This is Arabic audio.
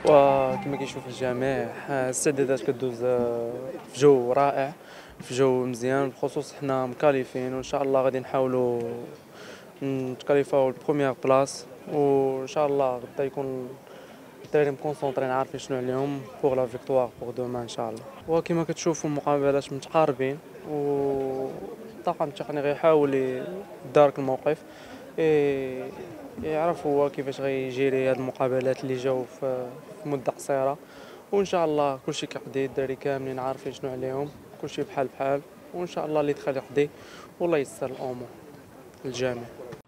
وكما كيشوف الجميع الاستعدادات كدوز في جو رائع، في جو مزيان، بالخصوص حنا مكاليفين وان شاء الله غادي نحاولوا نتكاليفاو البروميير بلاص، وان شاء الله غدا يكون الدراري مكونسونطرين عارفين شنو عليهم بوغ لا فيكتوار بوغ دومان ان شاء الله. وكما كتشوفوا المقابلات متقاربين، والطاقم التقني غيحاول يدارك الموقف، يعرف هو كيفاش غيجيري هاد المقابلات اللي جاو في مده قصيره، وان شاء الله كلشي كيقضي، الدراري كاملين عارفين شنو عليهم، كلشي بحال بحال، وان شاء الله اللي دخل يقضي والله يسر الامور للجميع.